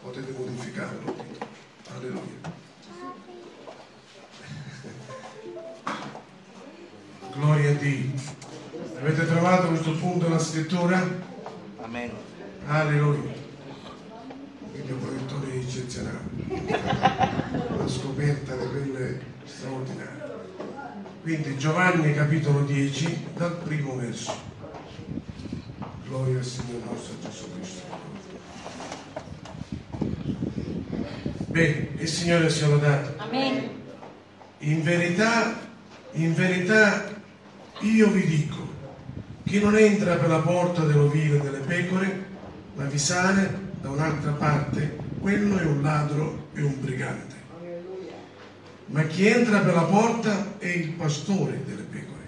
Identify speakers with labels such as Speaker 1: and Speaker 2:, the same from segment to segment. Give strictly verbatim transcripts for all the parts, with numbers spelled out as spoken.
Speaker 1: potete modificarlo. Alleluia. Gloria a Dio. Avete trovato questo punto nella scrittura?
Speaker 2: Amen.
Speaker 1: Alleluia. Il mio proiettore è eccezionale. Una scoperta di quelle straordinarie. Quindi Giovanni capitolo dieci dal primo verso. Gloria al Signore nostro Gesù Cristo. Bene, il Signore sia lodato.
Speaker 3: Amen.
Speaker 1: In verità, in verità io vi dico, chi non entra per la porta dell'ovile delle pecore, ma vi sale da un'altra parte, quello è un ladro e un brigante. Ma chi entra per la porta è il pastore delle pecore.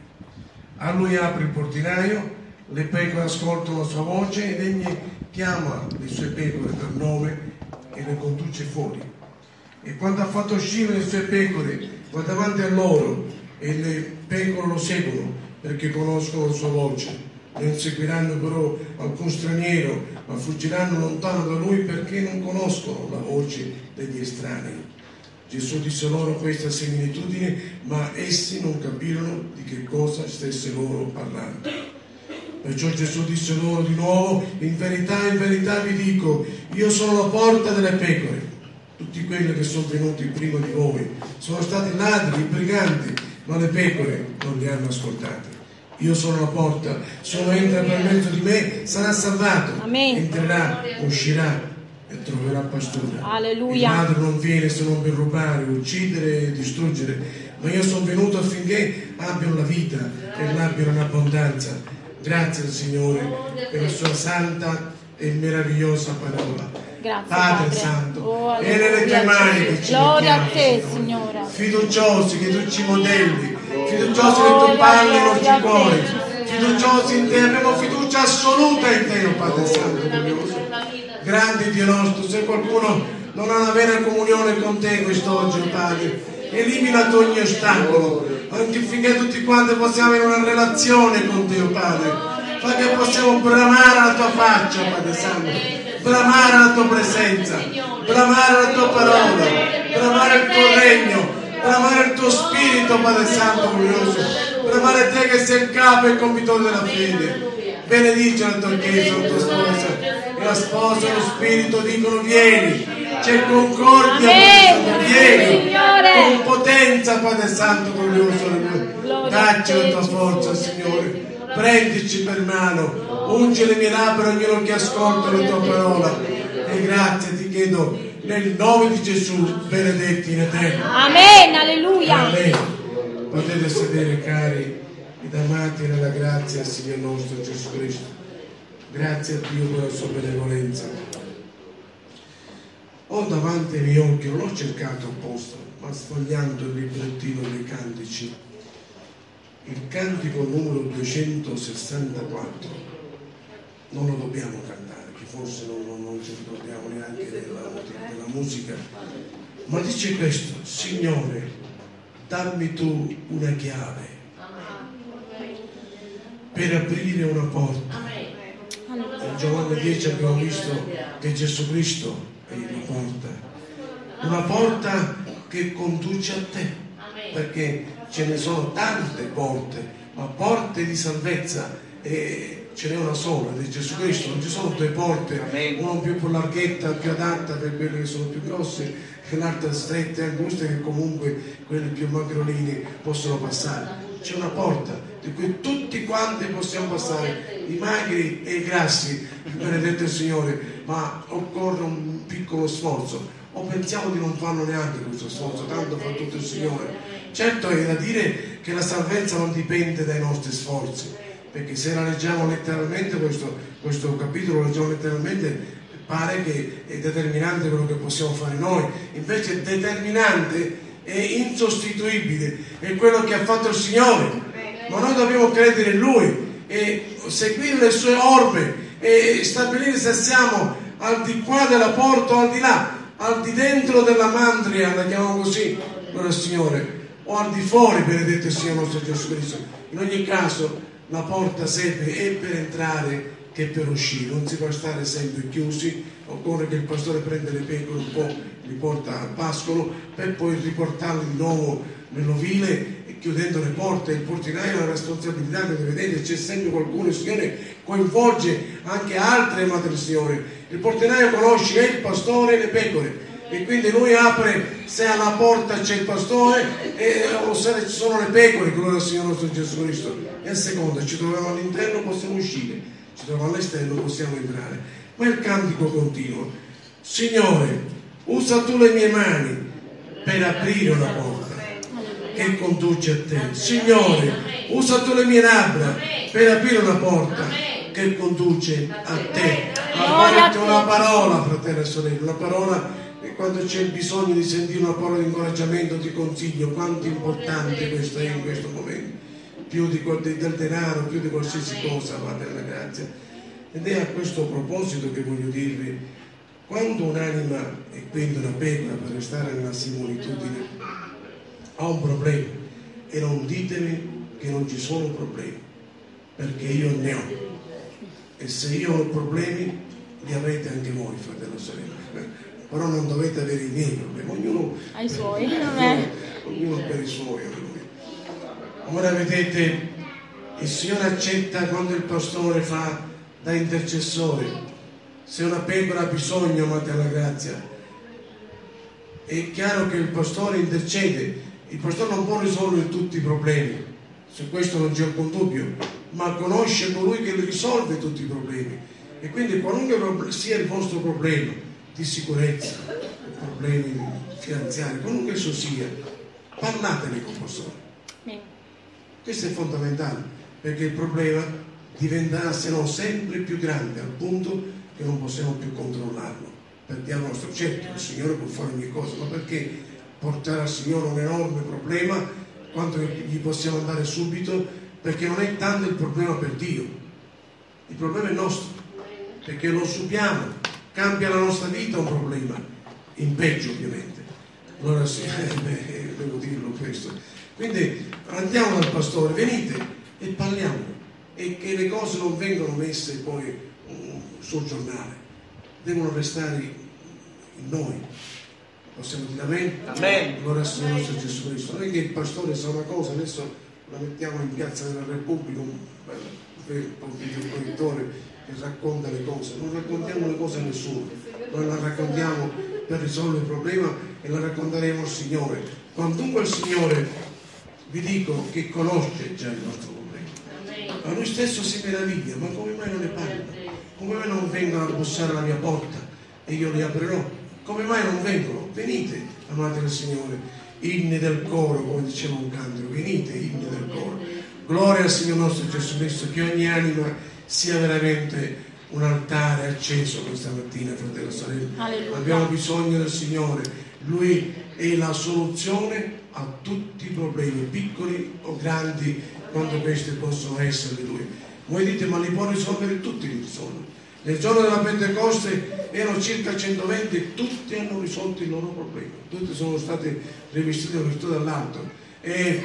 Speaker 1: A lui apre il portinaio, le pecore ascoltano la sua voce ed egli chiama le sue pecore per nome e le conduce fuori. E quando ha fatto uscire le sue pecore, va davanti a loro e le pecore lo seguono perché conoscono la sua voce. Non seguiranno però alcun straniero, ma fuggiranno lontano da lui perché non conoscono la voce degli estranei. Gesù disse loro questa similitudine, ma essi non capirono di che cosa stesse loro parlando. Perciò Gesù disse loro di nuovo, in verità, in verità vi dico, io sono la porta delle pecore. Tutti quelli che sono venuti prima di voi sono stati ladri, briganti, ma le pecore non li hanno ascoltati. Io sono la porta, se uno entra per mezzo di me sarà salvato.
Speaker 3: Amen.
Speaker 1: Entrerà, uscirà e troverà pastura.
Speaker 3: Alleluia.
Speaker 1: Il ladro non viene se non per rubare, uccidere e distruggere, ma io sono venuto affinché abbiano la vita e l'abbiano in abbondanza. Grazie al Signore per la sua santa e meravigliosa parola.
Speaker 3: Grazie,
Speaker 1: Padre,
Speaker 3: Padre.
Speaker 1: Santo,
Speaker 3: Oh,
Speaker 1: è nelle tue mani che ci
Speaker 3: gloria a
Speaker 1: mettiamo,
Speaker 3: te, Signore.
Speaker 1: Fiduciosi che tu ci modelli, fiduciosi che tu parli ai nostri cuori, fiduciosi in te, abbiamo fiducia assoluta in te, oh Padre Santo, glorioso. Grande Dio nostro, se qualcuno non ha una vera comunione con te quest'oggi, oh Padre, elimina ogni ostacolo, anche finché tutti quanti possiamo avere una relazione con te, oh Padre, fa che possiamo bramare la tua faccia, oh Padre Santo, bramare la tua presenza, bramare la tua parola, bramare il tuo regno, bramare il tuo spirito, Padre Santo glorioso, bramare te che sei il capo e il compitore della fede. Benedice la tua chiesa, la tua sposa, e la sposa e lo spirito dicono vieni, c'è concordia, Padre Santo, vieni, con potenza, Padre Santo glorioso, dacci la tua forza, Signore. Prendici per mano, ungi le mie labbra ognuno che ascolta la tua parola e grazie ti chiedo nel nome di Gesù, benedetti in eterno.
Speaker 3: Amen, alleluia.
Speaker 1: Amen. Potete sedere cari ed amati nella grazia del Signore nostro Gesù Cristo. Grazie a Dio per la sua benevolenza. Ho davanti ai miei occhi, non l'ho cercato apposta, ma sfogliando il librettino dei cantici, il cantico numero duecentosessantaquattro, non lo dobbiamo cantare, che forse non, non, non ci ricordiamo neanche della, della musica, ma dice questo: Signore, dammi tu una chiave per aprire una porta. In Giovanni dieci abbiamo visto che Gesù Cristo è la porta, una porta che conduce a te, perché ce ne sono tante porte, ma porte di salvezza e ce n'è una sola, di Gesù Cristo. Non ci sono due porte, una più larghetta, più adatta per quelle che sono più grosse e l'altra stretta e angusta che comunque quelli più magrolini possono passare. C'è una porta di cui tutti quanti possiamo passare, i magri e i grassi, benedetto il Signore, ma occorre un piccolo sforzo, o pensiamo di non farlo neanche questo sforzo, tanto fa tutto il Signore. Certo è da dire che la salvezza non dipende dai nostri sforzi, perché se la leggiamo letteralmente, questo, questo capitolo lo leggiamo letteralmente, pare che è determinante quello che possiamo fare noi, invece determinante e insostituibile è quello che ha fatto il Signore, ma noi dobbiamo credere in Lui e seguire le sue orme e stabilire se siamo al di qua della porta o al di là, al di dentro della mandria, la chiamiamo così, il Signore, o al di fuori, benedetto sia il nostro Gesù Cristo. In ogni caso la porta serve e per entrare che per uscire. Non si può stare sempre chiusi, occorre che il pastore prenda le pecore un po', li porta al pascolo per poi riportarle di nuovo nell'ovile, e chiudendo le porte. Il portinaio ha la responsabilità, che vedete c'è sempre qualcuno, il Signore coinvolge anche altre, madre del Signore. Il portinaio conosce il pastore e le pecore, e quindi lui apre se alla porta c'è il pastore e, o se ci sono le pecore, gloria al Signore nostro Gesù Cristo. E a seconda, ci troviamo all'interno possiamo uscire, ci troviamo all'esterno possiamo entrare. Ma il cantico continuo: Signore, usa tu le mie mani per aprire una porta che conduce a te. Signore, usa tu le mie labbra per aprire una porta che conduce a te. Apporti una parola, fratello e sorella, una parola. E quando c'è il bisogno di sentire una parola di incoraggiamento, di consiglio, quanto importante questo è in questo momento, più di, del denaro, più di qualsiasi cosa, Padre della grazia. Ed è a questo proposito che voglio dirvi: quando un'anima, e quindi una pecora, per restare nella similitudine, ha un problema, e non ditemi che non ci sono problemi, perché io ne ho, e se io ho problemi li avete anche voi, fratello e sorella, però non dovete avere i miei problemi, ognuno ha i suoi, ognuno, ognuno per i suoi. Ora vedete, il Signore accetta quando il pastore fa da intercessore. Se una pecora ha bisogno, amate la grazia, è chiaro che il pastore intercede. Il pastore non può risolvere tutti i problemi, su questo non c'è alcun dubbio, ma conosce colui che risolve tutti i problemi, e quindi qualunque sia il vostro problema di sicurezza, problemi finanziari, qualunque esso sia, parlatene con il pastore. Questo è fondamentale, perché il problema diventerà se no sempre più grande, al punto che non possiamo più controllarlo. Perdiamo il nostro certo, il Signore può fare ogni cosa, ma perché portare al Signore un enorme problema quando gli possiamo andare subito? Perché non è tanto il problema per Dio, il problema è nostro, perché lo subiamo. Cambia la nostra vita un problema, in peggio ovviamente. Allora sì, eh, devo dirlo questo. Quindi andiamo dal pastore, venite e parliamo, e che le cose non vengono messe poi um, sul giornale, devono restare in noi. Possiamo dire amen? Amen. Allora Signore nostro Gesù Cristo. Non è che il pastore sa una cosa, adesso la mettiamo in piazza della Repubblica, un videoproiettore che racconta le cose. Non raccontiamo le cose a nessuno, noi la raccontiamo per risolvere il problema, e la racconteremo al Signore. Quantunque il Signore, vi dico, che conosce già il nostro problema, ma Lui stesso si meraviglia: ma come mai non ne parla? Come mai non vengono a bussare alla mia porta e io li aprirò? Come mai non vengono? Venite, amate il Signore, inni del coro, come diceva un canto, venite, inni del coro. Gloria al Signore nostro Gesù Cristo, che ogni anima sia veramente un altare acceso questa mattina, fratello e sorella. Alleluia. Abbiamo bisogno del Signore, Lui è la soluzione a tutti i problemi, piccoli o grandi, quando questi possono essere Lui. Voi dite: ma li può risolvere tutti? Li risolve. Nel giorno della Pentecoste erano circa centoventi e tutti hanno risolto il loro problema, tutti sono stati rivestiti dalla virtù dall'alto, e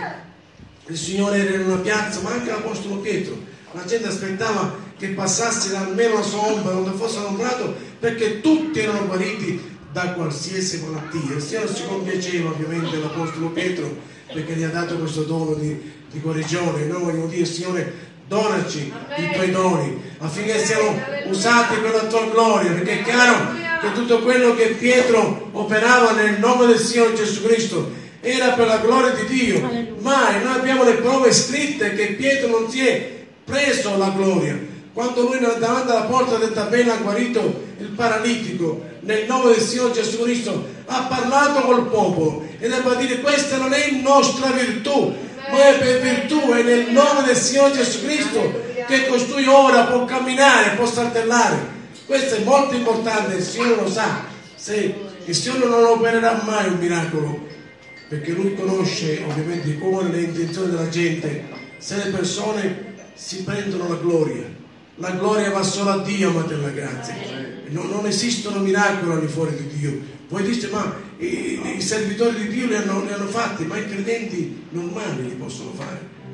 Speaker 1: il Signore era in una piazza, ma anche l'Apostolo Pietro. La gente aspettava che passasse almeno la sua ombra, non fosse allontanato, perché tutti erano guariti da qualsiasi malattia. Il Signore si compiaceva ovviamente dell'Apostolo Pietro, perché gli ha dato questo dono di, di guarigione. Noi vogliamo dire: Signore, donaci i tuoi doni affinché siano usati per la tua gloria, perché è chiaro che tutto quello che Pietro operava nel nome del Signore Gesù Cristo era per la gloria di Dio. Ma noi abbiamo le prove scritte che Pietro non si è preso la gloria. Quando lui davanti alla porta del tabella ha guarito il paralitico nel nome del Signore Gesù Cristo, ha parlato col popolo, e debba dire: questa non è nostra virtù, ma è per virtù, è nel nome del Signore Gesù Cristo che costui ora può camminare, può saltellare. Questo è molto importante, il Signore lo sa. Se il Signore non opererà mai un miracolo, perché Lui conosce ovviamente i cuori e le intenzioni della gente, se le persone si prendono la gloria. La gloria va solo a Dio, amate la grazia. Non, non esistono miracoli al di fuori di Dio. Voi dite: ma i, i servitori di Dio li hanno, li hanno fatti, ma i credenti normali li possono fare.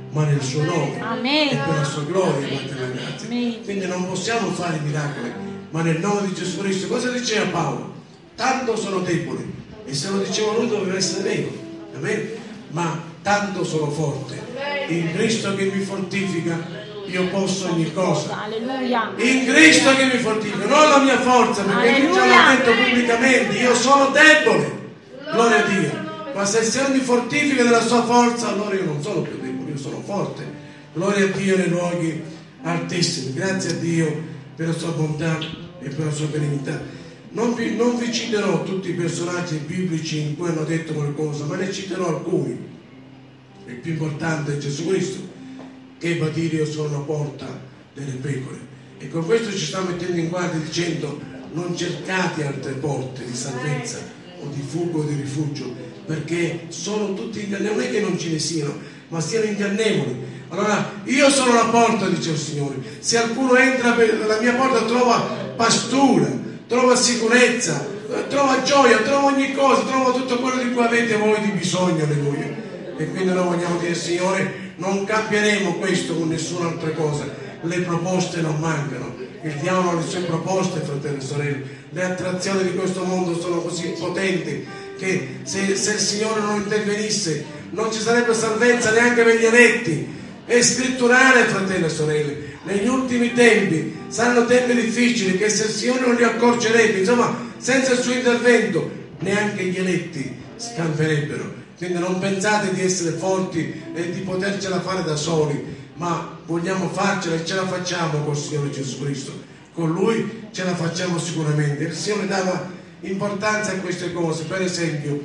Speaker 1: ma nel suo nome.
Speaker 2: Amen.
Speaker 1: E per la sua gloria, fratello, grazie.
Speaker 2: Amen.
Speaker 1: Quindi non possiamo fare miracoli, ma nel nome di Gesù Cristo. Cosa diceva Paolo? Tanto sono debole, e se lo diceva lui doveva essere vero. Amen. Ma tanto sono forte. In Cristo che mi fortifica io posso ogni cosa.
Speaker 2: Alleluia.
Speaker 1: In Cristo che mi fortifica, non la mia forza, perché lui già l'ha detto pubblicamente, io sono debole. Gloria a Dio. Ma se il Signore mi fortifica della sua forza, allora io non sono più debole, io sono forte. Gloria a Dio nei luoghi altissimi. Grazie a Dio per la sua bontà e per la sua benignità. Non vi, non vi citerò tutti i personaggi biblici in cui hanno detto qualcosa, ma ne citerò alcuni. Il più importante è Gesù Cristo, che va a dire io sono la porta delle pecore. E con questo ci sta mettendo in guardia dicendo: non cercate altre porte di salvezza o di fuga o di rifugio, perché sono tutti ingannevoli. Non è che non ce ne siano, ma siano ingannevoli. Allora io sono la porta, dice il Signore. Se qualcuno entra per la mia porta trova pastura, trova sicurezza, trova gioia, trova ogni cosa, trova tutto quello di cui avete voi di bisogno. Alleluia. E quindi noi vogliamo dire: Signore, non cambieremo questo con nessun'altra cosa. Le proposte non mancano, il diavolo ha le sue proposte, fratelli e sorelle. Le attrazioni di questo mondo sono così potenti che se, se il Signore non intervenisse non ci sarebbe salvezza neanche per gli eletti. È scritturale, fratelli e sorelle. Negli ultimi tempi saranno tempi difficili che se il Signore non li accorgerebbe, insomma, senza il suo intervento neanche gli eletti scamperebbero. Quindi non pensate di essere forti e di potercela fare da soli, ma vogliamo farcela e ce la facciamo col Signore Gesù Cristo. Con Lui ce la facciamo sicuramente. Il Signore dava importanza a queste cose. Per esempio,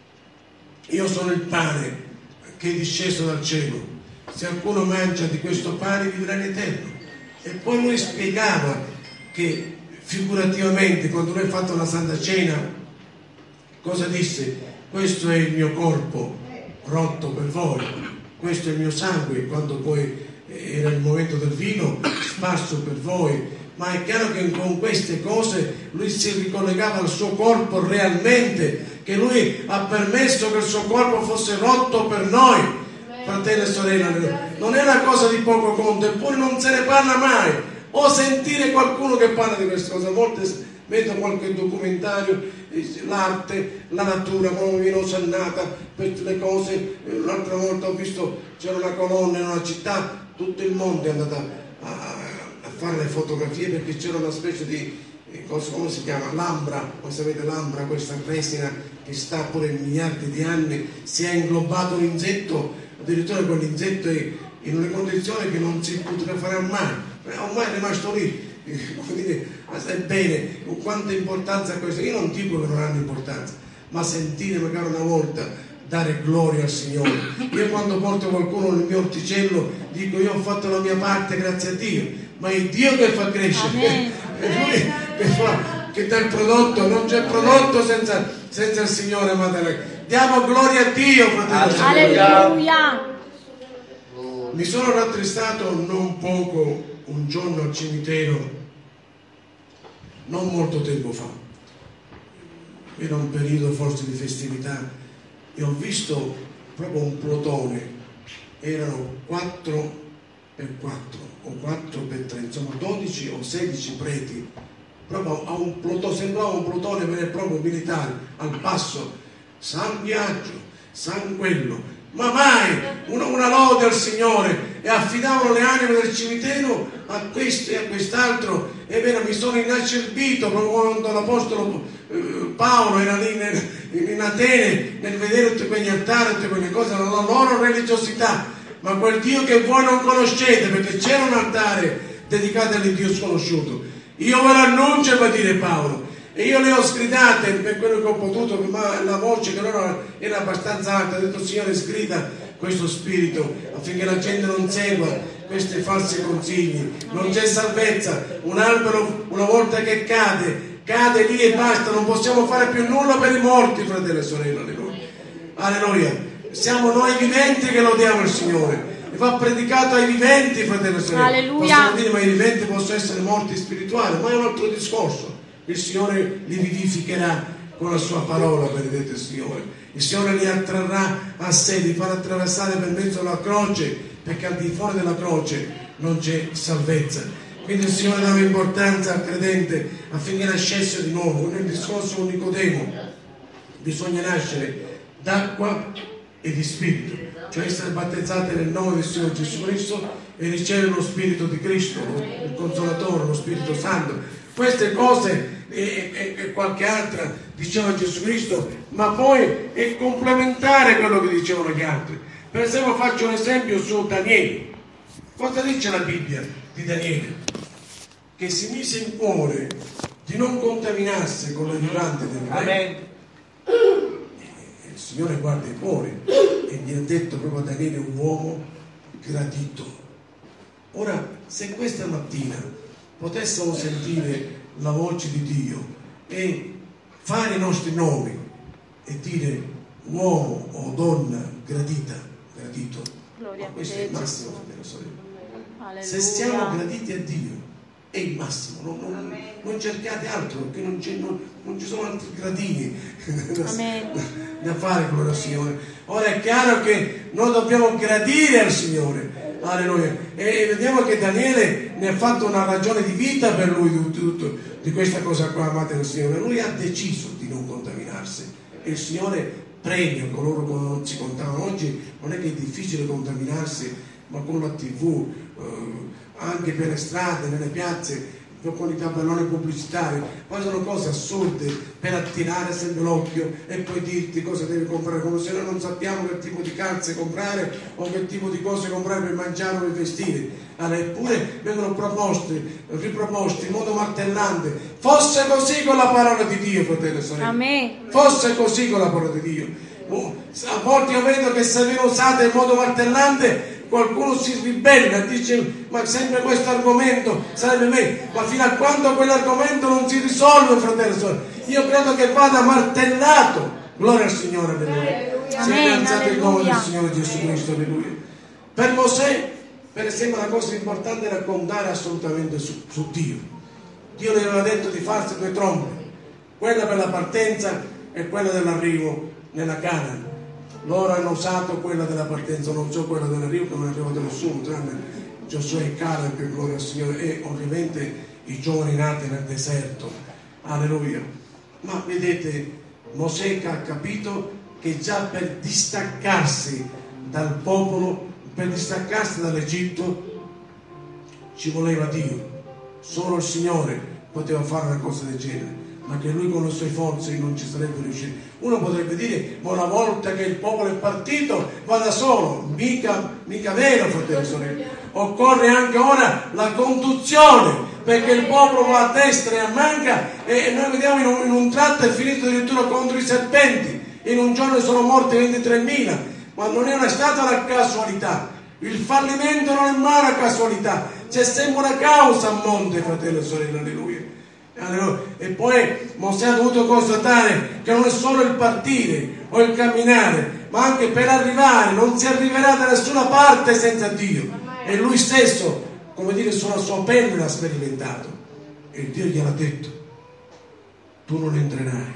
Speaker 1: io sono il pane che è disceso dal cielo. Se qualcuno mangia di questo pane vivrà in eterno. E poi Lui spiegava che figurativamente, quando Lui ha fatto la Santa Cena, cosa disse? Questo è il mio corpo rotto per voi, questo è il mio sangue, quando poi era il momento del vino, sparso per voi. Ma è chiaro che con queste cose lui si ricollegava al suo corpo realmente, che lui ha permesso che il suo corpo fosse rotto per noi, fratelli e sorelle. Non è una cosa di poco conto, eppure non se ne parla mai. O sentire qualcuno che parla di queste cose. A volte vedo qualche documentario, l'arte, la natura, come viene osannata, queste le cose. L'altra volta ho visto, c'era una colonna in una città, tutto il mondo è andato a, a fare le fotografie, perché c'era una specie di, cosa, come si chiama? L'ambra, voi sapete l'ambra, questa resina che sta pure miliardi di anni, si è inglobato un insetto, addirittura quell'insetto è in una condizione che non si potrà fare mai, ormai è rimasto lì. Come dire, bene, quanta importanza ha questo. Io non dico che non hanno importanza, ma sentire magari una volta dare gloria al Signore. Io quando porto qualcuno nel mio orticello dico: io ho fatto la mia parte, grazie a Dio, ma è Dio che fa crescere. È Lui che fa, che dà il prodotto. Non c'è prodotto senza, senza il Signore, madre. Diamo gloria a Dio, fratello.
Speaker 2: Alleluia.
Speaker 1: Mi sono rattristato non poco un giorno al cimitero, non molto tempo fa, era un periodo forse di festività, e ho visto proprio un plotone, erano quattro per quattro o quattro per tre, insomma dodici o sedici preti, proprio a un plotone, sembrava un plotone vero e proprio militare, al passo, San Biagio, San quello, ma mai una, una lode al Signore, e affidavano le anime del cimitero a questo e a quest'altro. È vero, mi sono inacerbito proprio quando l'Apostolo eh, Paolo era lì nel, in Atene, nel vedere tutti quegli altari, tutte quelle cose, la loro religiosità, ma quel Dio che voi non conoscete, perché c'era un altare dedicato all'Iddio sconosciuto. Io ve lo annuncio, va a dire Paolo, e io le ho sgridate per quello che ho potuto, ma la voce che loro era abbastanza alta. Ho detto: Signore, sgrida questo spirito affinché la gente non segua questi falsi consigli. Non c'è salvezza. Un albero una volta che cade, cade lì e basta. Non possiamo fare più nulla per i morti, fratelli e sorelle. Alleluia. Alleluia. Siamo noi viventi che lodiamo il Signore. E va predicato ai viventi, fratelli e sorelle.
Speaker 2: Alleluia.
Speaker 1: Possiamo dire: ma i viventi possono essere morti spirituali, ma è un altro discorso. Il Signore li vivificherà con la sua parola, benedetto il Signore. Il Signore li attrarrà a sé, li farà attraversare per mezzo della croce perché al di fuori della croce non c'è salvezza. Quindi il Signore dava importanza al credente affinché nascesse di nuovo. Nel discorso con Nicodemo bisogna nascere d'acqua e di spirito, cioè essere battezzati nel nome del Signore Gesù Cristo e ricevere lo Spirito di Cristo, il Consolatore, lo Spirito Santo. Queste cose e, e, e qualche altra diceva Gesù Cristo, ma poi è complementare quello che dicevano gli altri. Per esempio faccio un esempio su Daniele. Cosa dice la Bibbia di Daniele? Che si mise in cuore di non contaminarsi con le violenze del re. Il Signore guarda i cuori e gli ha detto proprio a Daniele, un uomo gradito. Ora, se questa mattina potessimo sentire la voce di Dio e fare i nostri nomi e dire uomo o donna gradita, gradito, ma questo è il massimo, fratello, sorella. Se siamo graditi a Dio è il massimo, non, non, non cercate altro, perché non, non, non ci sono altri gradini da, da fare con il Signore. Ora è chiaro che noi dobbiamo gradire al Signore, alleluia, e vediamo che Daniele ne ha fatto una ragione di vita per lui di, tutto, di questa cosa qua, amate del Signore. Lui ha deciso di non contaminarsi e il Signore premia coloro che non si contaminano. Oggi non è che è difficile contaminarsi, ma con la tivù, eh, anche per le strade, nelle piazze, con i tabelloni pubblicitari, poi sono cose assurde per attirare sempre l'occhio e poi dirti cosa devi comprare, come se noi non sappiamo che tipo di calze comprare o che tipo di cose comprare per mangiare o per vestire. Allora, eppure vengono proposti, riproposti in modo martellante. Fosse così con la parola di Dio, fratello e sorelle. Amen. Fosse così con la parola di Dio. A volte io vedo che se viene usata in modo martellante qualcuno si ribella, dice ma sempre questo argomento sarebbe meglio, ma fino a quando quell'argomento non si risolve, fratello e sorelle, io credo che vada martellato. Gloria al Signore, alleluia. Si è innalzato il nome del Signore Gesù Cristo, alleluia. Per Mosè, per esempio, la cosa importante era contare assolutamente su, su Dio. Dio gli aveva detto di farsi due trombe, quella per la partenza e quella dell'arrivo nella Canaan. Loro hanno usato quella della partenza, non so quella dell'arrivo, che non è arrivato nessuno, tranne Giosuè e Caleb, per gloria al Signore, e ovviamente i giovani nati nel deserto. Alleluia. Ma vedete, Mosè ha capito che già per distaccarsi dal popolo, per distaccarsi dall'Egitto, ci voleva Dio. Solo il Signore poteva fare una cosa del genere, ma che lui con le sue forze non ci sarebbe riuscito. Uno potrebbe dire, ma una volta che il popolo è partito va da solo. Mica, mica vero, fratello e sorelle. Occorre anche ora la conduzione, perché il popolo va a destra e a manca, e noi vediamo in un, in un tratto è finito addirittura contro i serpenti. In un giorno sono morti ventitremila, ma non è stata una casualità. Il fallimento non è mai una casualità, c'è sempre una causa a monte, fratello e sorelle, alleluia. E poi Mosè ha dovuto constatare che non è solo il partire o il camminare, ma anche per arrivare, non si arriverà da nessuna parte senza Dio. E lui stesso, come dire, sulla sua pelle l'ha sperimentato. E Dio gliel'ha detto, tu non entrerai.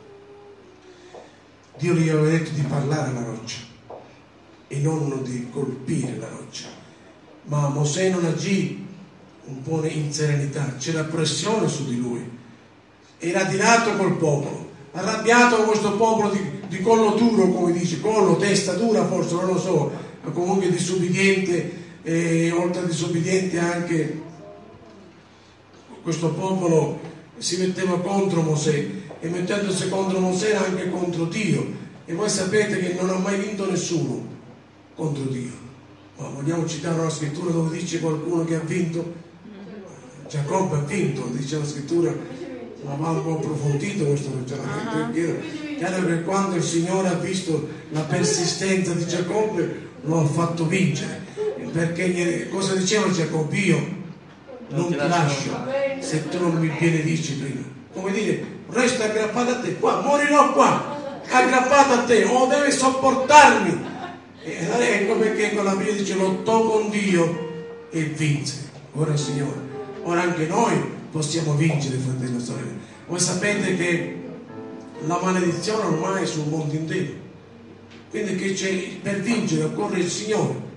Speaker 1: Dio gli aveva detto di parlare alla roccia e non di colpire la roccia. Ma Mosè non agì un po' in serenità, c'era pressione su di lui, era adirato col popolo, arrabbiato con questo popolo di, di collo duro, come dice, collo, testa dura forse, non lo so, ma comunque disobbediente, e oltre a disobbediente anche questo popolo si metteva contro Mosè, e mettendosi contro Mosè era anche contro Dio, e voi sapete che non ha mai vinto nessuno contro Dio. Ma vogliamo citare una scrittura dove dice qualcuno che ha vinto? Giacobbe ha vinto, dice la scrittura, ma va un po' approfondito questo ragionamento. Uh-huh. Chiaro che quando il Signore ha visto la persistenza di Giacobbe lo ha fatto vincere, perché cosa diceva Giacobbe? Io non ti lascio se tu non mi benedici prima. Come dire, resta aggrappato a te, qua morirò qua, aggrappato a te, o devi sopportarmi. E ecco perché con la Bibbia dice lottò con Dio e vinse. Ora Signore, ora anche noi possiamo vincere, fratelli e sorelle. Voi sapete che la maledizione ormai è sul mondo intero, quindi che c'è, per vincere occorre il Signore.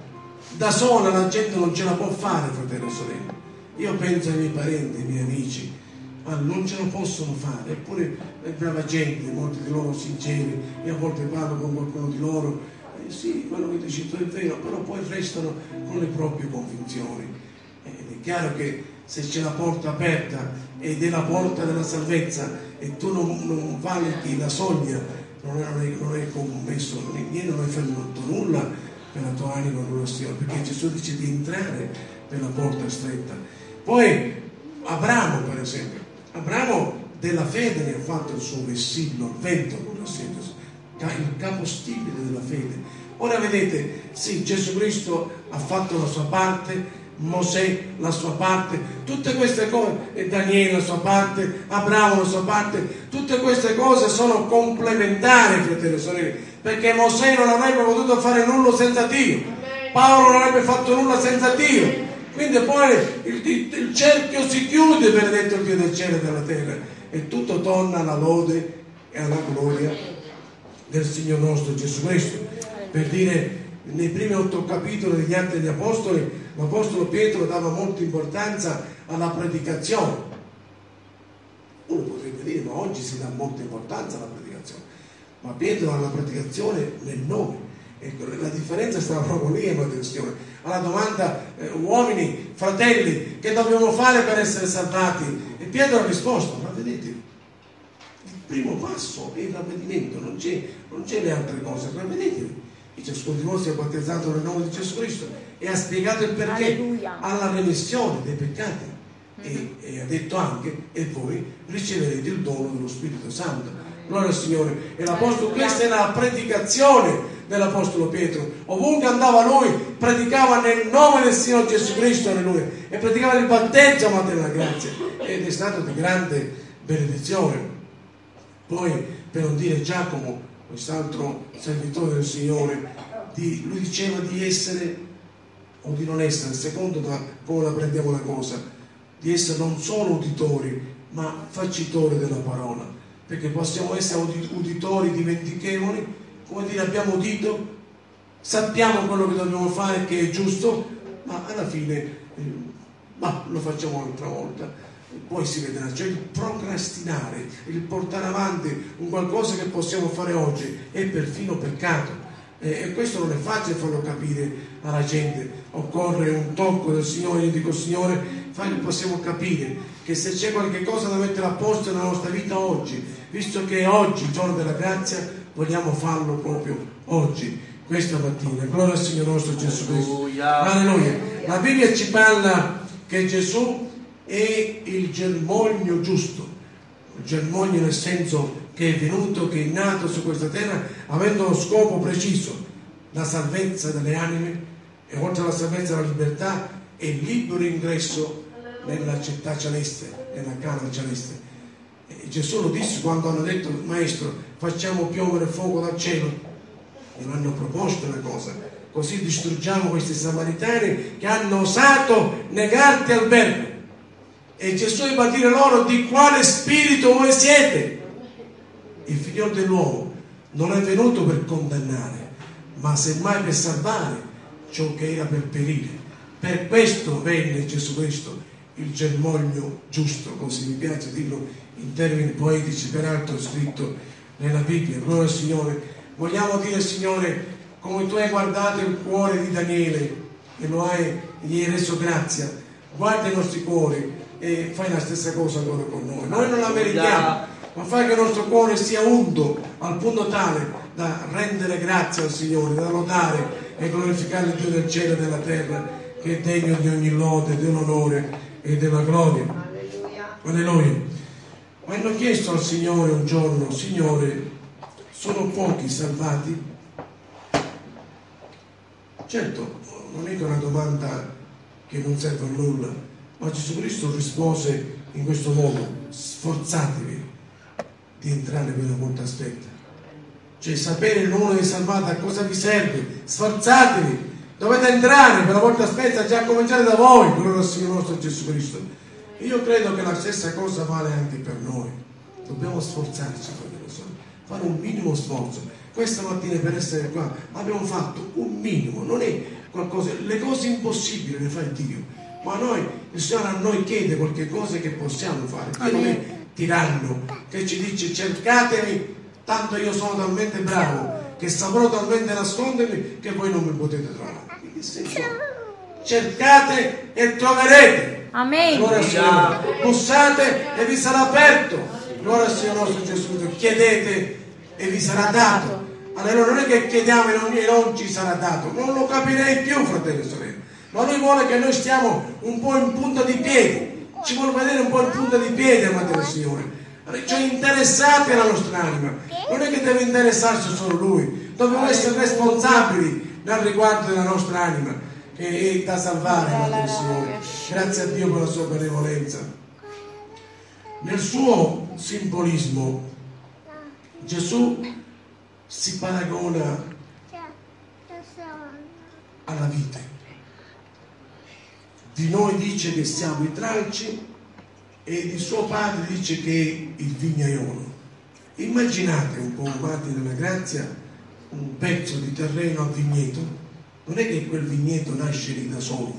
Speaker 1: Da sola la gente non ce la può fare, fratello e sorella. Io penso ai miei parenti, ai miei amici, ma non ce la possono fare, eppure è brava gente, molti di loro sinceri, io a volte parlo con qualcuno di loro, eh sì, quello che dici tu è vero, però poi restano con le proprie convinzioni. Ed è chiaro che se c'è la porta aperta ed è la porta della salvezza e tu non, non valuti la soglia, non hai, non hai commesso niente, non hai fatto nulla per la tua anima, perché Gesù dice di entrare per la porta stretta. Poi Abramo, per esempio, Abramo della fede ne ha fatto il suo vessillo, il vento, il capostipite della fede. Ora vedete, sì, Gesù Cristo ha fatto la sua parte, Mosè la sua parte, tutte queste cose, e Daniele la sua parte, Abramo la sua parte, tutte queste cose sono complementari, fratelli e sorelle, perché Mosè non avrebbe potuto fare nulla senza Dio, Paolo non avrebbe fatto nulla senza Dio, quindi poi il, il, il cerchio si chiude, benedetto il Dio del cielo e della terra, e tutto torna alla lode e alla gloria del Signore nostro Gesù Cristo. Per dire, nei primi otto capitoli degli Atti degli Apostoli, l'Apostolo Pietro dava molta importanza alla predicazione. Uno potrebbe dire, ma oggi si dà molta importanza alla predicazione, ma Pietro dà la predicazione nel nome. Ecco, la differenza sta proprio lì, attenzione. Alla domanda, eh, uomini, fratelli, che dobbiamo fare per essere salvati? E Pietro ha risposto, ma vedete, il primo passo è il ravvedimento, non c'è, non c'è le altre cose, ravvedetevi. E ciascuno di voi si è battezzato nel nome di Gesù Cristo e ha spiegato il perché. Alleluia. Alla remissione dei peccati. Mm-hmm. e, e ha detto anche, e voi riceverete il dono dello Spirito Santo. Gloria al Signore. E l'Apostolo, questa è la predicazione dell'Apostolo Pietro. Ovunque andava lui, predicava nel nome del Signore Gesù Cristo, alleluia, e predicava il battesimo della grazia, ed è stato di grande benedizione. Poi, per non dire Giacomo, quest'altro servitore del Signore, di, lui diceva di essere o di non essere, secondo da come la prendiamo la cosa, di essere non solo uditori ma facitori della parola, perché possiamo essere uditori dimentichevoli, come dire abbiamo udito, sappiamo quello che dobbiamo fare che è giusto, ma alla fine eh, ma lo facciamo un'altra volta. Poi si vedrà, cioè il procrastinare, il portare avanti un qualcosa che possiamo fare oggi è perfino peccato, eh, e questo non è facile farlo capire alla gente. Occorre un tocco del Signore. Io dico, Signore, fai che possiamo capire che se c'è qualche cosa da mettere a posto nella nostra vita oggi, visto che è oggi il giorno della grazia, vogliamo farlo proprio oggi, questa mattina. Gloria al Signore nostro Gesù Cristo. Alleluia. La Bibbia ci parla che Gesù è il germoglio giusto, il germoglio nel senso che è venuto, che è nato su questa terra avendo lo scopo preciso, la salvezza delle anime, e oltre alla salvezza della libertà e il libero ingresso nella città celeste, nella casa celeste. E Gesù lo disse quando hanno detto, maestro, facciamo piovere fuoco dal cielo, e l'hanno proposto una cosa, così distruggiamo questi samaritani che hanno osato negarti albergo. E Gesù va a dire loro, di quale spirito voi siete? Il figlio dell'uomo non è venuto per condannare, ma semmai per salvare ciò che era per perire. Per questo venne Gesù Cristo, il germoglio giusto, così mi piace dirlo in termini poetici, peraltro scritto nella Bibbia. Gloria al Signore. Vogliamo dire, Signore, come tu hai guardato il cuore di Daniele e lo hai, gli hai reso grazia, guarda i nostri cuori e fai la stessa cosa ancora con noi. Noi non la meritiamo, ma fai che il nostro cuore sia unto al punto tale da rendere grazie al Signore, da lodare e glorificare il Dio del cielo e della terra, che è degno di ogni lode, dell'onore e della gloria. Alleluia. Alleluia. Ma hanno chiesto al Signore un giorno, Signore, sono pochi salvati? Certo, non è che una domanda che non serve a nulla, ma Gesù Cristo rispose in questo modo: sforzatevi di entrare per la porta stretta. Cioè, sapere il numero dei salvati a cosa vi serve? Sforzatevi, dovete entrare per la porta stretta, già a cominciare da voi. Gloria al Signore nostro Gesù Cristo. Io credo che la stessa cosa vale anche per noi. Dobbiamo sforzarci, fare un minimo sforzo. Questa mattina per essere qua abbiamo fatto un minimo, non è qualcosa, le cose impossibili le fa Dio, ma noi, il Signore a noi chiede qualche cosa che possiamo fare. Dio non è tiranno che ci dice cercatemi, tanto io sono talmente bravo che saprò talmente nascondermi che voi non mi potete trovare. In che senso? Cercate e troverete.
Speaker 2: Amen.
Speaker 1: Gloria al Signore. Bussate e vi sarà aperto. Gloria al Signore nostro Gesù. Chiedete e vi sarà dato. Allora non è che chiediamo e non, e non ci sarà dato, non lo capirei più, fratelli e sorelle. Ma Lui vuole che noi stiamo un po' in punta di piedi, ci vuole vedere un po' in punta di piedi, amate del Signore. Cioè interessati alla nostra anima. Non è che deve interessarsi solo Lui, dobbiamo essere responsabili nel riguardo della nostra anima, che è da salvare, amate del Signore. Grazie a Dio per la sua benevolenza. Nel suo simbolismo Gesù si paragona alla vite. Di noi dice che siamo i tralci e di suo padre dice che è il vignaiolo. Immaginate un po', amati della grazia, un pezzo di terreno a vigneto. Non è che quel vigneto nasce lì da solo,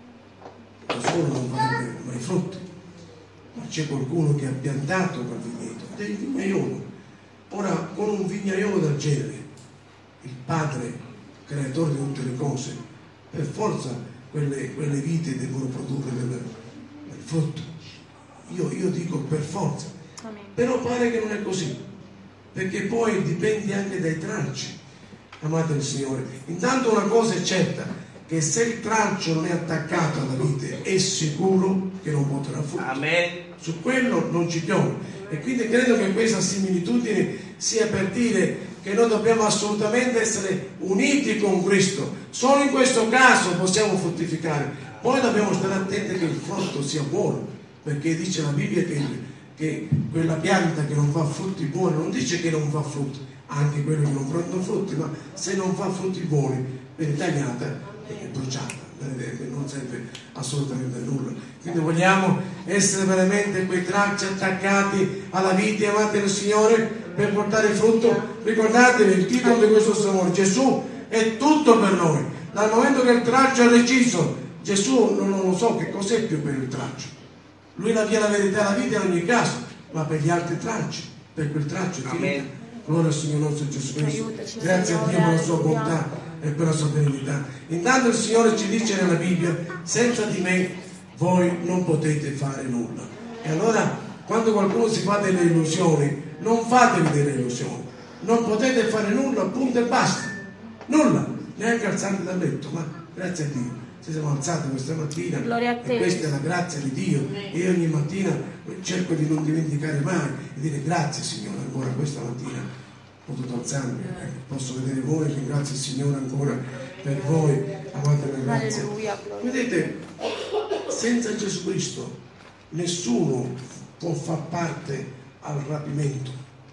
Speaker 1: da solo non farebbe mai frutti, ma c'è qualcuno che ha piantato quel vigneto ed è il vignaiolo. Ora, con un vignaiolo del genere, il Padre, creatore di tutte le cose, per forza quelle, quelle vite devono produrre del, del frutto. Io, io dico per forza. Amen. Però pare che non è così, perché poi dipende anche dai tralci, amate il Signore. Intanto una cosa è certa, che se il tralcio non è attaccato alla vite, è sicuro che non potrà frutto. Amen. Su quello non ci piove. E quindi credo che questa similitudine sia per dire che noi dobbiamo assolutamente essere uniti con Cristo. Solo in questo caso possiamo fruttificare. Poi dobbiamo stare attenti che il frutto sia buono, perché dice la Bibbia che, che quella pianta che non fa frutti buoni non dice che non fa frutti, anche quello che non prendono frutti, ma se non fa frutti buoni viene tagliata e bruciata, non serve assolutamente a nulla. Quindi vogliamo essere veramente quei tralci attaccati alla vite, amate del Signore, per portare frutto. Ricordatevi il titolo di questo sermone: Gesù è tutto per noi. Dal momento che il tralcio è reciso, Gesù non, non lo so che cos'è più per il tralcio. Lui la via, la verità e la vita in ogni caso, ma per gli altri tralci, per quel tralcio è finita. Gloria al Signore nostro Gesù Cristo. Grazie a Dio per la sua bontà e per la sua benignità. Intanto il Signore ci dice nella Bibbia: senza di me voi non potete fare nulla. E allora, quando qualcuno si fa delle illusioni, non fatevi delle illusioni. Non potete fare nulla, punto e basta. Nulla, neanche alzarvi dal letto. Ma grazie a Dio ci siamo alzati questa mattina, e questa è la grazia di Dio. E io ogni mattina cerco di non dimenticare mai e dire grazie Signore, ancora questa mattina ho potuto alzarmi, eh, posso vedere voi, ringrazio il Signore ancora per voi, amate la grazia. Vedete, senza Gesù Cristo nessuno può far parte al rapimento,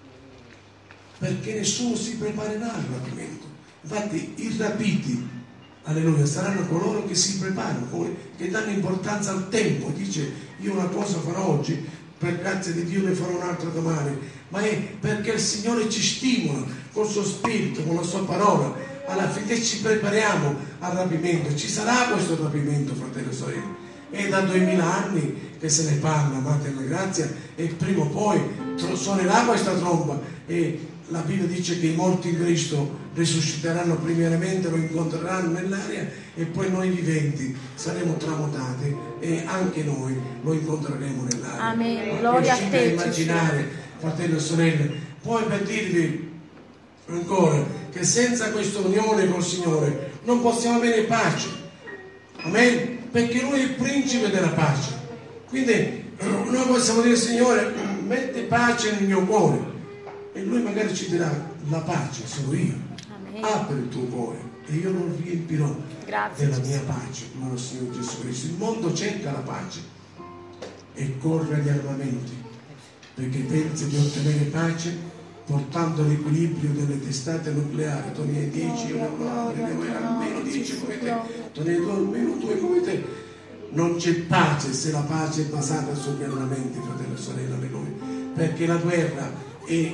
Speaker 1: perché nessuno si preparerà al rapimento. Infatti i rapiti, alleluia, saranno coloro che si preparano, che danno importanza al tempo. Dice: io una cosa farò oggi, per grazia di Dio ne farò un'altra domani, ma è perché il Signore ci stimola col suo spirito, con la sua parola, affinché ci prepariamo al rapimento. Ci sarà questo rapimento, fratelli e sorelle, è da duemila anni che se ne parla, amate la grazia, e prima o poi suonerà questa tromba e la Bibbia dice che i morti in Cristo risusciteranno primariamente, lo incontreranno nell'aria, e poi noi viventi saremo tramutati e anche noi lo incontreremo nell'aria.
Speaker 2: Amen. Gloria a te.
Speaker 1: Immaginare, fratelli e sorelle, poi per dirvi ancora che senza questa unione col Signore non possiamo avere pace. Amen. Perché Lui è il principe della pace. Quindi noi possiamo dire: Signore, metti pace nel mio cuore. E Lui magari ci dirà: la pace sono io. Amen. Apri il tuo cuore e io lo riempirò Grazie, della mia pace. Gloria al Signore Gesù Cristo. Il mondo cerca la pace e corre agli armamenti, perché pensa di ottenere pace portando l'equilibrio delle testate nucleari. Tu ne hai dieci, io ne ho almeno dieci come te, tu ne hai almeno due come te. Non c'è pace se la pace è basata sugli armamenti, fratello e sorella, perché la guerra è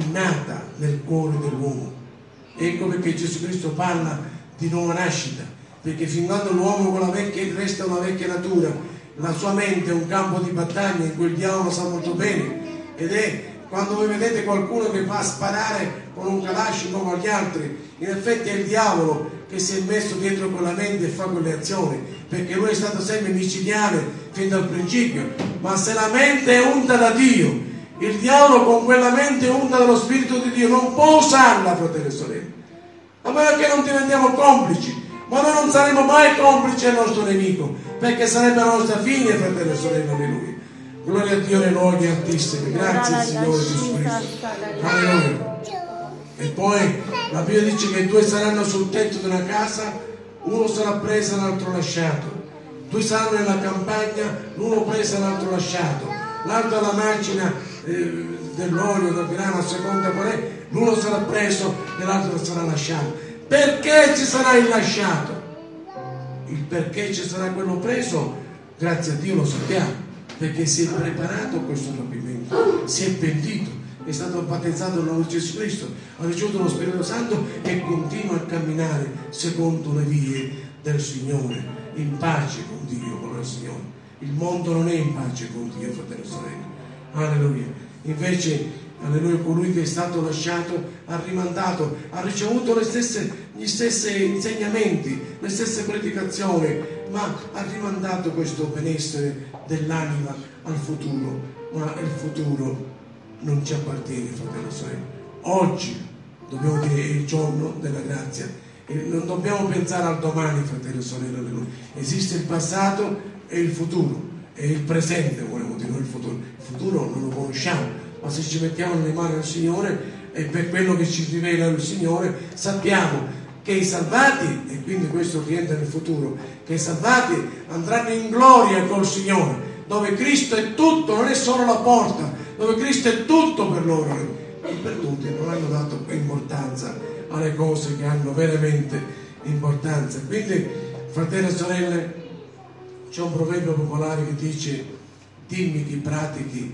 Speaker 1: innata nel cuore dell'uomo. Ecco perché Gesù Cristo parla di nuova nascita, perché fin quando l'uomo con la vecchia resta una vecchia natura, la sua mente è un campo di battaglia in cui il diavolo sa molto bene, ed è quando voi vedete qualcuno che va a sparare con un Kalashnikov come agli altri, in effetti è il diavolo che si è messo dietro quella mente e fa quelle azioni, perché lui è stato sempre micidiale fin dal principio. Ma se la mente è unta da Dio, il diavolo con quella mente unta dallo Spirito di Dio non può usarla, fratelli e sorelle, a meno che non diventiamo complici. Ma noi non saremo mai complici al nostro nemico, perché sarebbe la nostra fine, fratelli e sorelle, alleluia. Gloria a Dio nei luoghi altissimi. Grazie al Signore Gesù Cristo. Alleluia. E poi la Bibbia dice che due saranno sul tetto di una casa, uno sarà preso e l'altro lasciato. Due saranno nella campagna, l'uno preso e l'altro lasciato. L'altro alla macina eh, dell'olio, del grano, a seconda qual è, l'uno sarà preso e l'altro sarà lasciato. Perché ci sarà il lasciato? Il perché ci sarà quello preso, grazie a Dio lo sappiamo, perché si è preparato a questo rapimento, si è pentito, è stato battezzato nel nome di Gesù Cristo, ha ricevuto lo Spirito Santo e continua a camminare secondo le vie del Signore, in pace con Dio, con il Signore. Il mondo non è in pace con Dio, fratelli e sorelle. Alleluia. Invece, alleluia, colui che è stato lasciato ha rimandato, ha ricevuto le stesse, gli stessi insegnamenti, le stesse predicazioni, ma ha rimandato questo benessere dell'anima al futuro. Ma il futuro non ci appartiene, fratelli e sorelle. Oggi dobbiamo dire è il giorno della grazia e non dobbiamo pensare al domani, fratelli e sorelle, alleluia. Esiste il passato e il futuro, e il presente, volevo dire, non il futuro. Il futuro non lo conosciamo, ma se ci mettiamo nelle mani del Signore e per quello che ci rivela il Signore sappiamo che i salvati, e quindi questo rientra nel futuro, che i salvati andranno in gloria col Signore, dove Cristo è tutto, non è solo la porta, dove Cristo è tutto per loro. I perduti non hanno dato importanza alle cose che hanno veramente importanza. Quindi, fratelli e sorelle, c'è un proverbio popolare che dice: dimmi chi pratichi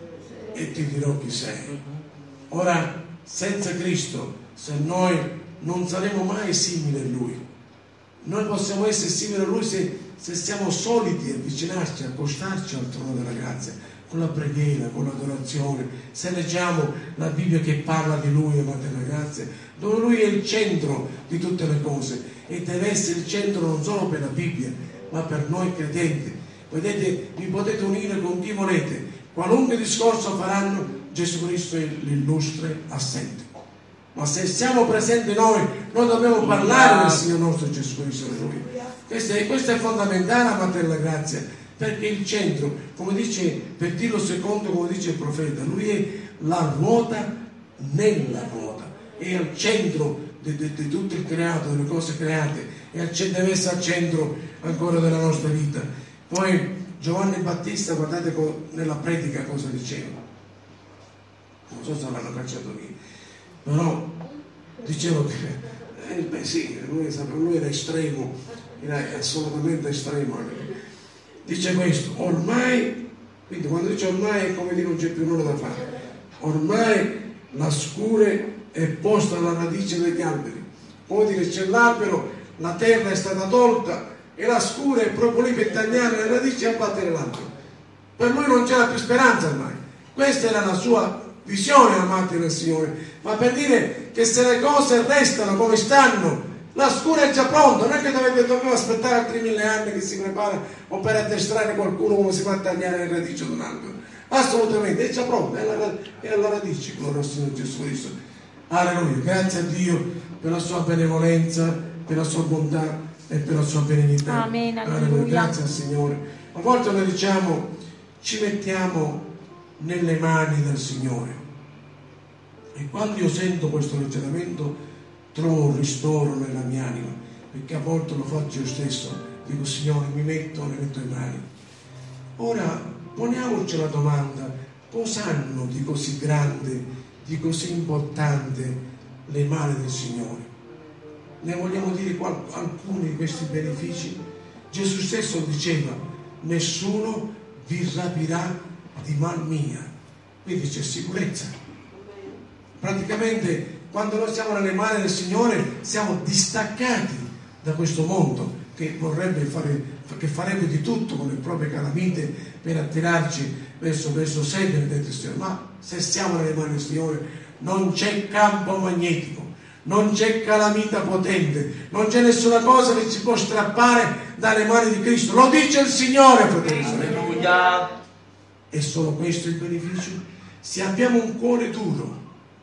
Speaker 1: e ti dirò chi sei. Ora, senza Cristo, se noi non saremo mai simili a Lui, noi possiamo essere simili a Lui se, se siamo soliti avvicinarci, accostarci al trono della grazia, con la preghiera, con l'adorazione, se leggiamo la Bibbia che parla di Lui, amate la grazia, dove Lui è il centro di tutte le cose e deve essere il centro non solo per la Bibbia, ma per noi credenti. Vedete, vi potete unire con chi volete, qualunque discorso faranno, Gesù Cristo è l'illustre assente. Ma se siamo presenti noi, noi dobbiamo parlare del Signore nostro Gesù Cristo. Questo è, questo è fondamentale, amate la grazia, perché il centro, come dice, per dirlo secondo, come dice il profeta, Lui è la ruota nella ruota, è al centro di, di, di tutto il creato, delle cose create, e al, deve essere al centro ancora della nostra vita. Poi Giovanni Battista, guardate nella predica cosa diceva, non so se l'hanno cacciato via, però dicevo che eh, beh sì, lui, lui era estremo, era assolutamente estremo. Dice questo: ormai, quindi quando dice ormai è come dire non c'è più nulla da fare, ormai la scure è posta alla radice degli alberi, come dire c'è l'albero, la terra è stata tolta e la scure è proprio lì per tagliare le radici e abbattere l'albero. Per lui non c'era più speranza ormai. Questa era la sua visione, amati del Signore, ma per dire che se le cose restano come stanno, la scura è già pronta, non è che dovete, dovete aspettare altri mille anni che si prepara o per addestrare qualcuno come si fa a tagliare le radici di un albero. Assolutamente, è già pronta, è alla, è alla radice, gloria al Signore Gesù Cristo. Alleluia, grazie a Dio per la sua benevolenza, per la sua bontà e per la sua benignità.
Speaker 2: Amen,
Speaker 1: alleluia. Grazie al Signore. A volte noi diciamo, ci mettiamo nelle mani del Signore, e quando io sento questo ragionamento trovo un ristoro nella mia anima, perché a volte lo faccio io stesso, dico Signore mi metto nelle tue mani. Ora poniamoci la domanda: cosa hanno di così grande, di così importante le mani del Signore? Ne vogliamo dire qual- alcuni di questi benefici? Gesù stesso diceva: nessuno vi rapirà di mal mia, quindi c'è sicurezza. Praticamente quando noi siamo nelle mani del Signore siamo distaccati da questo mondo che vorrebbe fare, che farebbe di tutto con le proprie calamite per attirarci verso, verso sé, benedetto Signore. Ma se siamo nelle mani del Signore non c'è campo magnetico, non c'è calamita potente, non c'è nessuna cosa che ci può strappare dalle mani di Cristo. Lo dice il Signore, fratelli. Alleluia. E solo questo è il beneficio. Se abbiamo un cuore duro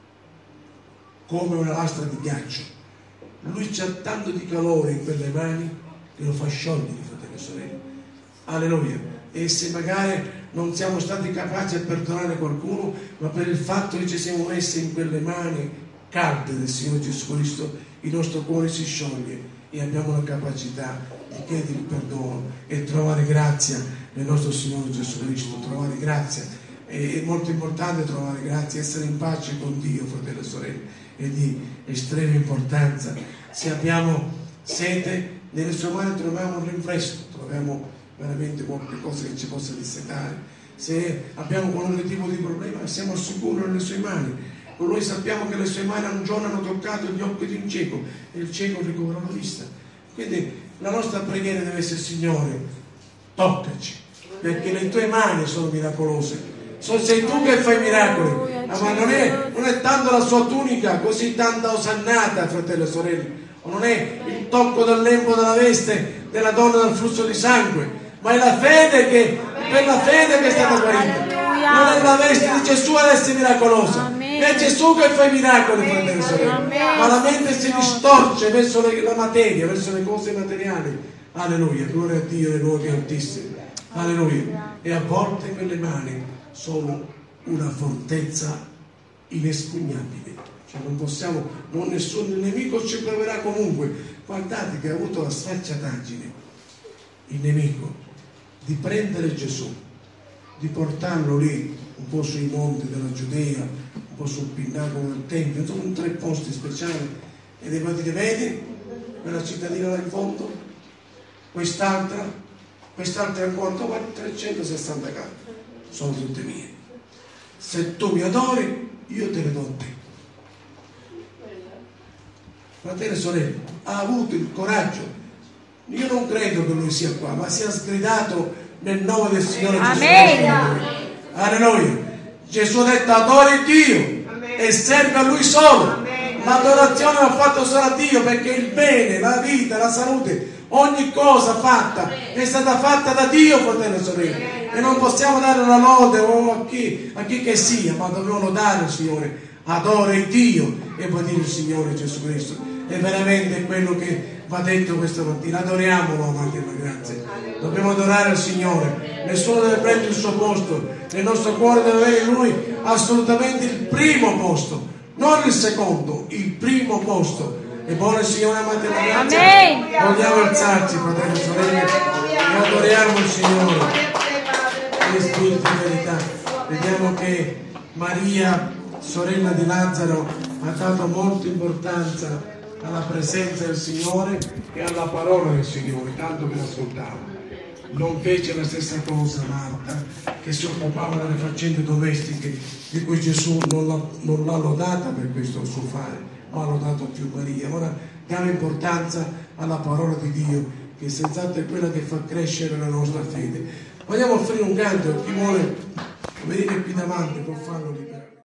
Speaker 1: come una lastra di ghiaccio, Lui c'ha tanto di calore in quelle mani che lo fa sciogliere, fratelli e sorelle. Alleluia. E se magari non siamo stati capaci a perdonare qualcuno, ma per il fatto che ci siamo messi in quelle mani calde del Signore Gesù Cristo, il nostro cuore si scioglie e abbiamo la capacità di chiedere il perdono e trovare grazia nel nostro Signore Gesù Cristo, trovare grazia. È molto importante trovare grazia, essere in pace con Dio, fratelli e sorelle, è di estrema importanza. Se abbiamo sete, nelle sue mani troviamo un rinfresco, troviamo veramente molte cose che ci possono dissetare. Se abbiamo qualunque tipo di problema, siamo sicuri nelle sue mani. Con Lui sappiamo che le sue mani un giorno hanno toccato gli occhi di un cieco e il cieco ricoverò la vista. Quindi la nostra preghiera deve essere: Signore, toccaci, perché le tue mani sono miracolose. So, sei tu che fai miracoli, ma non è, non è tanto la sua tunica così tanta osannata, fratelli e sorelle, o non è il tocco del lembo della veste della donna del flusso di sangue, ma è la fede che, per la fede che è stata guarita. Non è la veste di Gesù ad essere miracolosa, è Gesù che fa i miracoli, fratelli e sorelle, ma la mente si distorce verso le, la materia, verso le cose materiali. Alleluia, gloria a Dio nei luoghi altissimi. Alleluia. E a volte quelle mani sono una fortezza inespugnabile, cioè non possiamo, non nessun nemico ci proverà comunque. Guardate che ha avuto la sfacciataggine il nemico di prendere Gesù, di portarlo lì un po' sui monti della Giudea, un po' sul pinnacolo del Tempio, sono tre posti speciali, e devo dire: vedi quella cittadina là in fondo, quest'altra, quest'altra ancora, trecentosessanta case sono tutte mie. Se tu mi adori, io te le do a te. Fratelli e sorelle, ha avuto il coraggio. Io non credo che lui sia qua, ma sia sgridato nel nome del Signore Gesù Cristo. Alleluia. Gesù ha detto: adori Dio. Amen. E serve a Lui solo. L'adorazione va fatta solo a Dio, perché il bene, la vita, la salute, ogni cosa fatta è stata fatta da Dio, fratelli e sorelle. E non possiamo dare una lode o a chi, a chi che sia, ma dobbiamo lodare il Signore. Adora il Dio e può dire il Signore Gesù Cristo. È veramente quello che va detto questa mattina. Adoriamolo, amanti della grazia. Dobbiamo adorare il Signore. Nessuno deve prendere il suo posto. Nel nostro cuore deve avere Lui assolutamente il primo posto, non il secondo, il primo posto. E buono il Signore, amanti della grazia. Vogliamo alzarci, fratelli e sorelle, e adoriamo il Signore. E spirito di verità. Vediamo che Maria, sorella di Lazzaro, ha dato molta importanza alla presenza del Signore e alla parola del Signore, tanto che l'ascoltava. Non fece la stessa cosa Marta, che si occupava delle faccende domestiche, di cui Gesù non l'ha, non l'ha lodata per questo suo fare, ma ha lodato più Maria. Ora diamo importanza alla parola di Dio, che senz'altro è quella che fa crescere la nostra fede. Vogliamo offrire un canto, chi vuole venire qui davanti può farlo.